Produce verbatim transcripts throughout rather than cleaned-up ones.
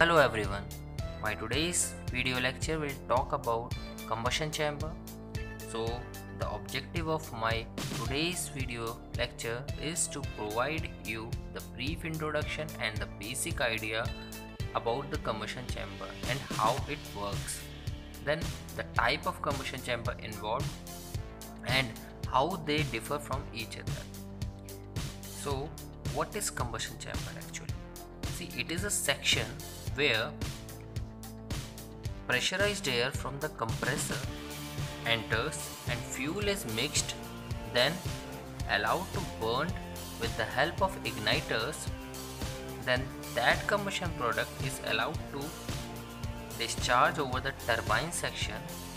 Hello everyone, my today's video lecture will talk about combustion chamber. So the objective of my today's video lecture is to provide you the brief introduction and the basic idea about the combustion chamber and how it works, then the type of combustion chamber involved and how they differ from each other. So what is combustion chamber actually? See, it is a section where pressurized air from the compressor enters and fuel is mixed, then allowed to burn with the help of igniters. Then that combustion product is allowed to discharge over the turbine section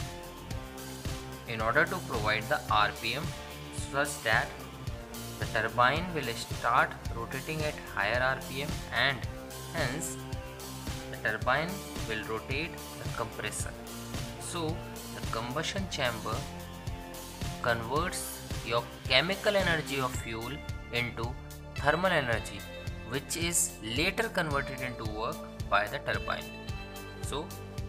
in order to provide the R P M such that the turbine will start rotating at higher R P M and hence the turbine will rotate the compressor. So the combustion chamber converts your chemical energy of fuel into thermal energy, which is later converted into work by the turbine. So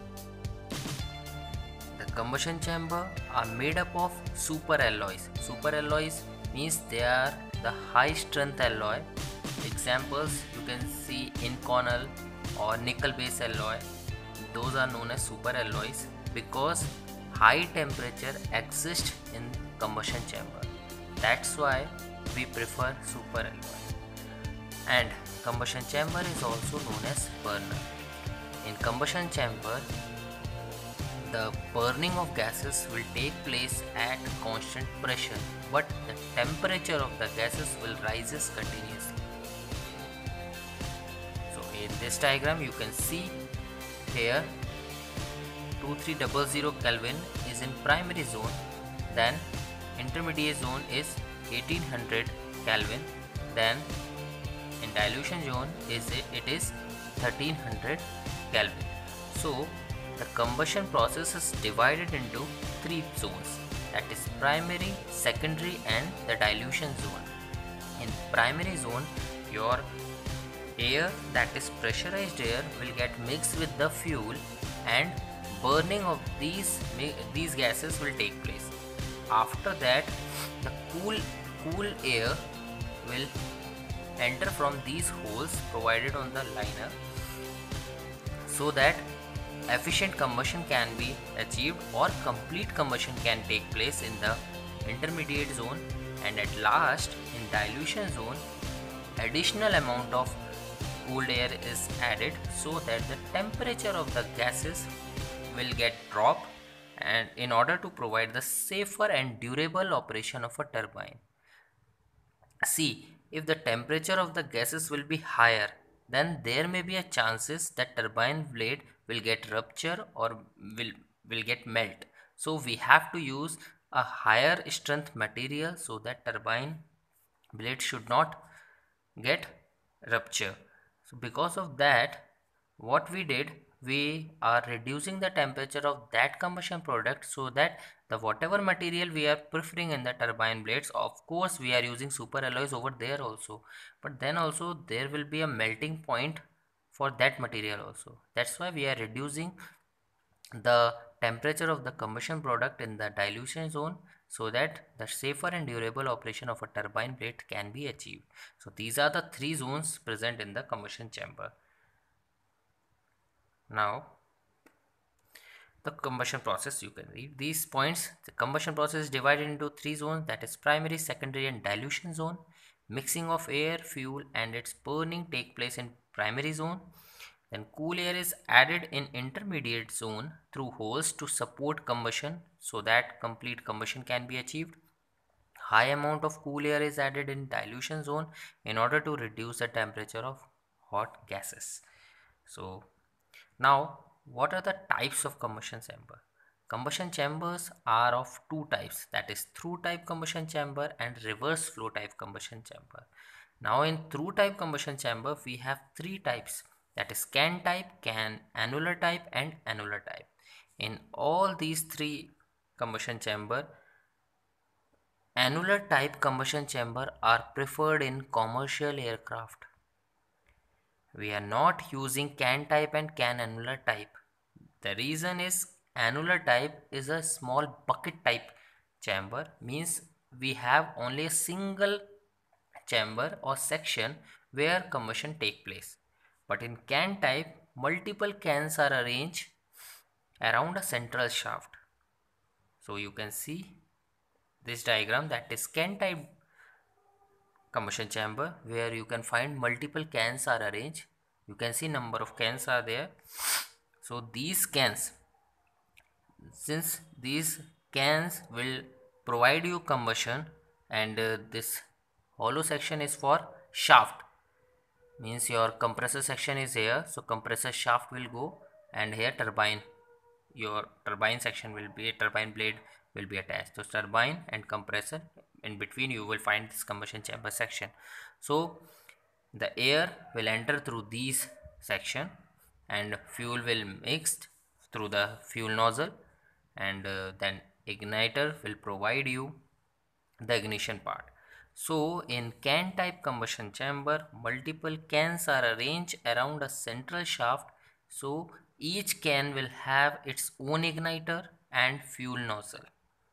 the combustion chamber are made up of super alloys. Super alloys means they are the high strength alloy. Examples you can see inconel or nickel based alloy. Those are known as super alloys because high temperature exists in combustion chamber. That's why we prefer super alloy. And combustion chamber is also known as burner. In combustion chamber, the burning of gases will take place at constant pressure, but the temperature of the gases will rises continuously. So in this diagram you can see here two three zero zero Kelvin is in primary zone, then intermediate zone is eighteen hundred Kelvin, then in dilution zone is it, it is thirteen hundred Kelvin. So the combustion process is divided into three zones, that is primary, secondary and the dilution zone. In primary zone, your air, that is pressurized air, will get mixed with the fuel and burning of these these gases will take place. After that, the cool cool air will enter from these holes provided on the liner so that efficient combustion can be achieved or complete combustion can take place in the intermediate zone, and at last in dilution zone additional amount of cooled air is added so that the temperature of the gases will get dropped and in order to provide the safer and durable operation of a turbine. See, if the temperature of the gases will be higher, then there may be a chances that turbine blade will get rupture or will will get melt. So we have to use a higher strength material so that turbine blade should not get rupture. So because of that, what we did, we are reducing the temperature of that combustion product so that the whatever material we are preferring in the turbine blades, of course we are using super alloys over there also, but then also there will be a melting point for that material also. That's why we are reducing the temperature of the combustion product in the dilution zone so that the safer and durable operation of a turbine blade can be achieved. So these are the three zones present in the combustion chamber. Now the combustion process, you can read these points. The combustion process is divided into three zones, that is primary, secondary and dilution zone. Mixing of air, fuel and its burning take place in primary zone. Then cool air is added in intermediate zone through holes to support combustion so that complete combustion can be achieved. High amount of cool air is added in dilution zone in order to reduce the temperature of hot gases. So now what are the types of combustion chamber? Combustion chambers are of two types, that is through type combustion chamber and reverse flow type combustion chamber. Now in through type combustion chamber we have three types, that is can type, can annular type and annular type. In all these three combustion chamber, annular type combustion chamber are preferred in commercial aircraft we are not using can type and can annular type. The reason is annular type is a small bucket type chamber, means we have only a single chamber or section where combustion take place. But in can type, multiple cans are arranged around a central shaft. So you can see this diagram, that is can type combustion chamber, where you can find multiple cans are arranged. You can see number of cans are there. So these cans, since these cans will provide you combustion, and uh, this hollow section is for shaft, means your compressor section is here, so compressor shaft will go, and here turbine, your turbine section will be, turbine blade will be attached. So turbine and compressor, in between you will find this combustion chamber section. So the air will enter through these section, and fuel will mixed through the fuel nozzle, and uh, then igniter will provide you the ignition part. So in can type combustion chamber, multiple cans are arranged around a central shaft. So each can will have its own igniter and fuel nozzle.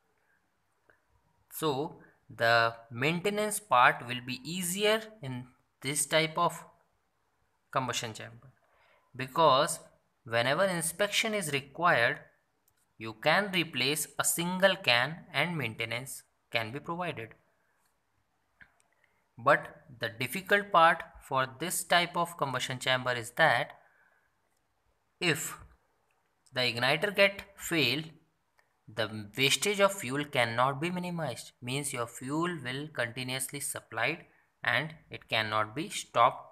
So the maintenance part will be easier in this type of combustion chamber, because whenever inspection is required, you can replace a single can and maintenance can be provided. But the difficult part for this type of combustion chamber is that if the igniter get fail, the wastage of fuel cannot be minimized, means your fuel will continuously supplied and it cannot be stopped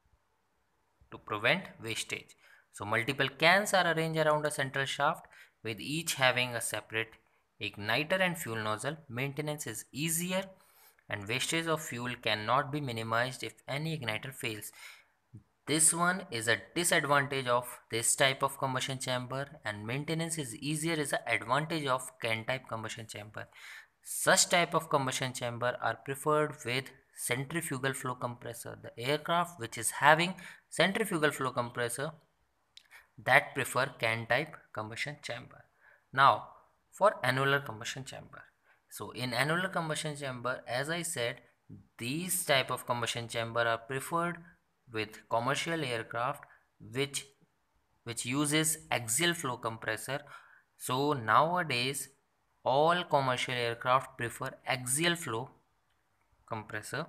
to prevent wastage. So multiple cans are arranged around a central shaft, with each having a separate igniter and fuel nozzle. Maintenance is easier and wastage of fuel cannot be minimized if any igniter fails. This one is a disadvantage of this type of combustion chamber, and maintenance is easier is an advantage of can type combustion chamber. Such type of combustion chamber are preferred with centrifugal flow compressor. The aircraft which is having centrifugal flow compressor, that prefer can type combustion chamber. Now for annular combustion chamber. So in annular combustion chamber, as I said, these type of combustion chamber are preferred with commercial aircraft which which uses axial flow compressor. So nowadays all commercial aircraft prefer axial flow compressor.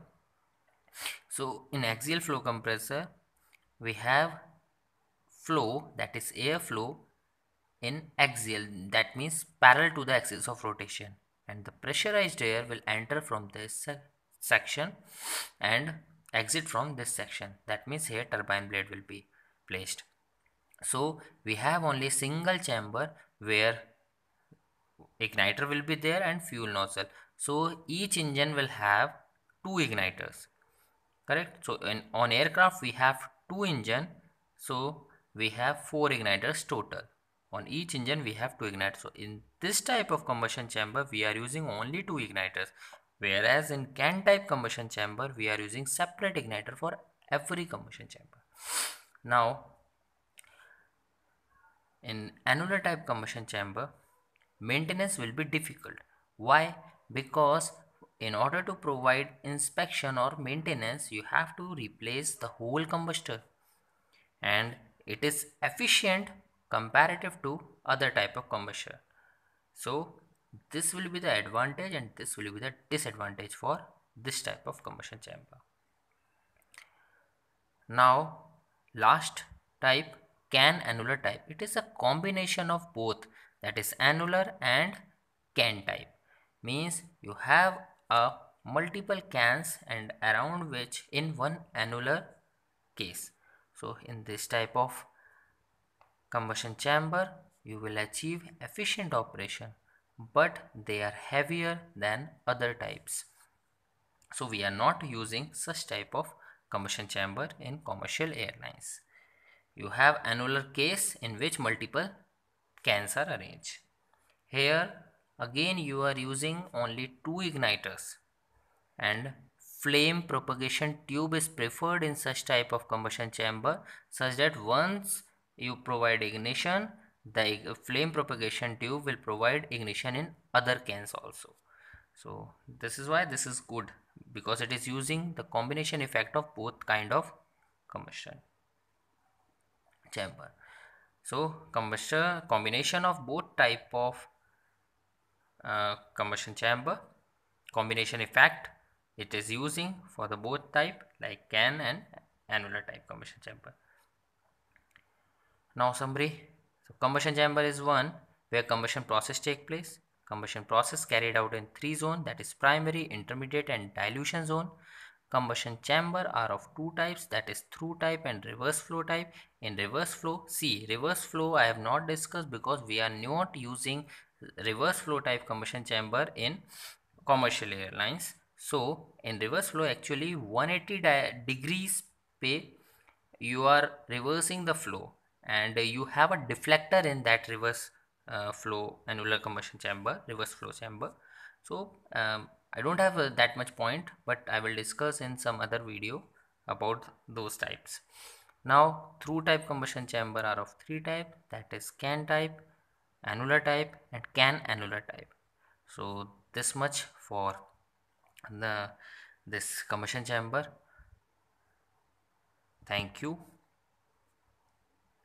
So in axial flow compressor, we have flow, that is air flow in axial, that means parallel to the axis of rotation, and the pressurized air will enter from this se section and exit from this section. That means here turbine blade will be placed. So we have only single chamber where igniter will be there and fuel nozzle. So each engine will have two igniters, correct? So in on aircraft we have two engine, so we have four igniters total. On each engine we have two igniters. So in this type of combustion chamber we are using only two igniters, whereas in can type combustion chamber we are using separate igniter for every combustion chamber. Now in annular type combustion chamber, maintenance will be difficult. Why? Because in order to provide inspection or maintenance, you have to replace the whole combustor, and it is efficient comparative to other type of combustion. So this will be the advantage and this will be the disadvantage for this type of combustion chamber. Now last type, can annular type. It is a combination of both, that is annular and can type, means you have a multiple cans and around which in one annular case. So in this type of combustion chamber you will achieve efficient operation, but they are heavier than other types. So we are not using such type of combustion chamber in commercial airlines. You have annular case in which multiple cans are arranged. Here again you are using only two igniters and flame propagation tube is preferred in such type of combustion chamber, such that once you provide ignition, the flame propagation tube will provide ignition in other cans also. So this is why this is good, because it is using the combination effect of both kind of combustion chamber. So combustion combination of both type of uh, combustion chamber, combination effect it is using for the both type, like can and annular type combustion chamber. Now summary. So combustion chamber is one where combustion process take place. Combustion process carried out in three zone, that is primary, intermediate and dilution zone. Combustion chamber are of two types, that is through type and reverse flow type. In reverse flow, see reverse flow I have not discussed because we are not using reverse flow type combustion chamber in commercial airlines. So in reverse flow actually one hundred eighty degrees pay you are reversing the flow, and you have a deflector in that reverse uh, flow annular combustion chamber, reverse flow chamber. So um, I don't have uh, that much point, but I will discuss in some other video about those types. Now through type combustion chamber are of three type, that is can type, annular type and can annular type. So this much for the this combustion chamber. Thank you.